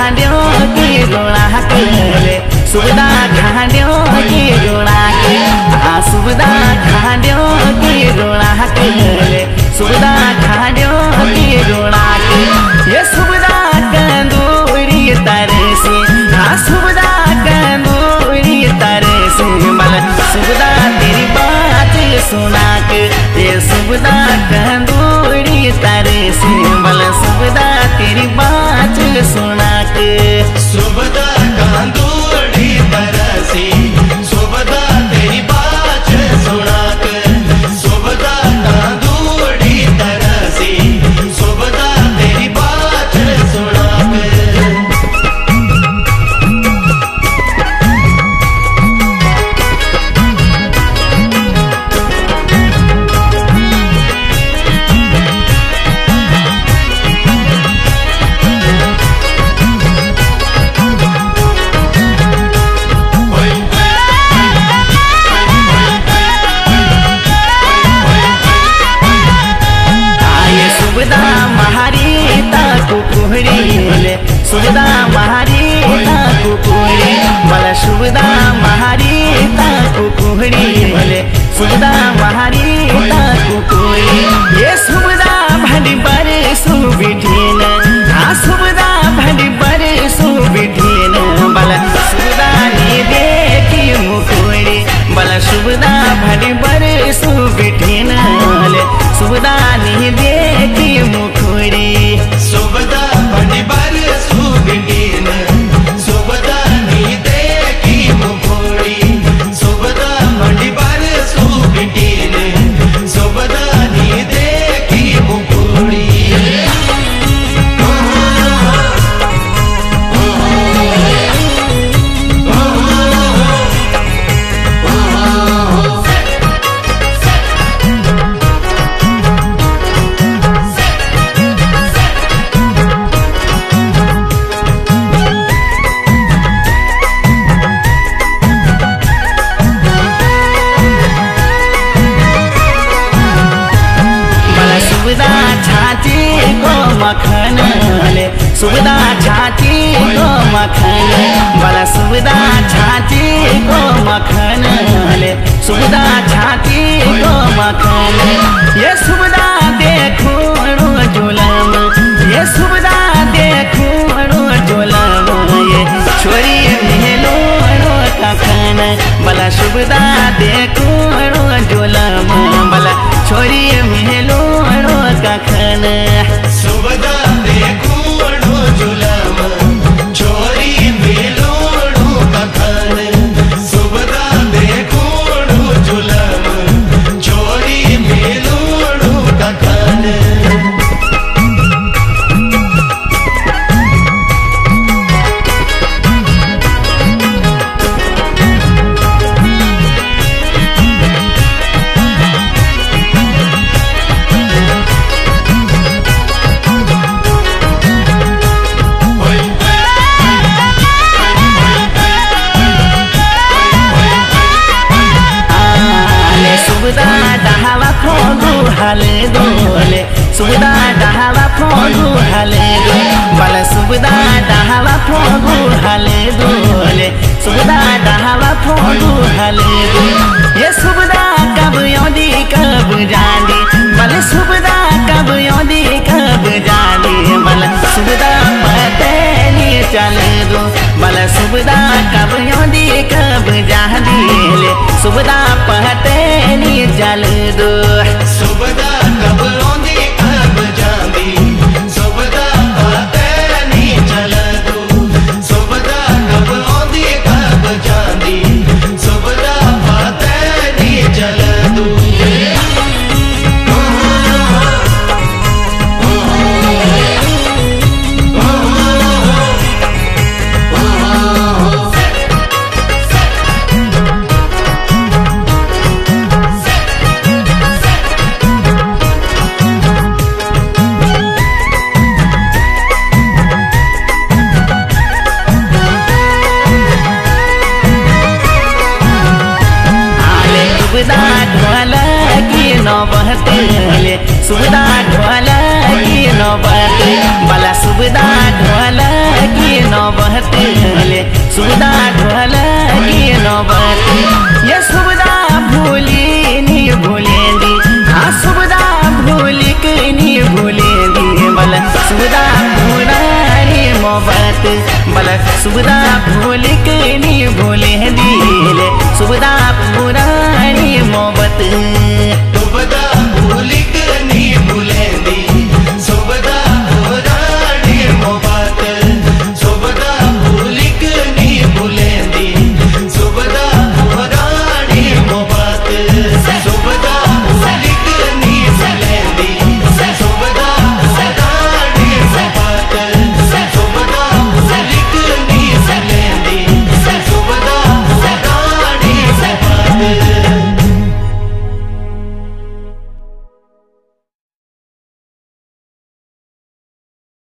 खांड्यो के गोड़ा ले सुविधा खांड्यो के गोड़ा के सुविधा खांड्यो के गोड़ा ले सुविधा खांड्यो के गोड़ा के ये सुविधा कंदूरी तारे से सुविधा कंदूरी तारे से बल सुविधा तेरी बात सुना के ये सुविधा कंदूरी तारे से बल सुविधा तेरी बात सुना के सुविधा कंदूरी तारे से सुविधा तेरी बात सुना के सुविधा कंदूरी तारे से सुविधा तेरी बात सुना के सुविधा महारी सुविधा महारी कुकुरी बल सुविधा महारी कुकुरी भले सुविधा महारी कुकुरी ये सुविधा भली बड़े सुविधीन सुविधा भली बड़े सुविधीन बल सुविधा नहीं देखी मुकुरी बल सुविधा भली बड़े सुविधीन सुविधा नहीं देखी मुकुरी सुविधा बड़ी बड़ी सुविधीन सुविधा नहीं देखी मुकुरी सुविधा बड़ी बड़ी सुविधीन सुविधा नहीं देखी मुकुरी सुविधा छाती को मखन ले सुविधा छाती को मखन बला सुविधा छाती को मखन ले सुविधा छाती को मखन ये सुविधा देखो जुलम ये सुविधा देखो जुलम ये छोरी मेलो कखन बला सुविधा देखो जुलम बला छोरी मेलो कखन सुविधा देखो जुलम छोरी मेलो कखन सुविधा देखो जुलम छोरी मेलो कखन सुविधा डहावा फोगु हले दोले सुविधा डहावा फोगु हले दो बल सुविधा डहावा फोगु हले दोले सुविधा डहावा फोगु हले दो ये सुविधा कब योदी कब जानी बल सुविधा कब योदी कब जानी बल सुविधा पते नहीं चले दो बल सुविधा कब योदी कब जानी ले सुविधा पते नहीं चल दो सुविधा कब रोंदी कब जांदी सुविधा पते नहीं चल दो सुविधा कब रोंदी कब जांदी सुविधा पते नहीं चल दो सुविधा ढोल की नौबत ये सुविधा भूली नहीं भूलेंगी हाँ सुविधा भूली के नहीं भूलेंगी बल सुविधा भूलानी मोहब्बत बल सुविधा भूल के नहीं भूलेंगी सुविधा भूलानी मोहब्बत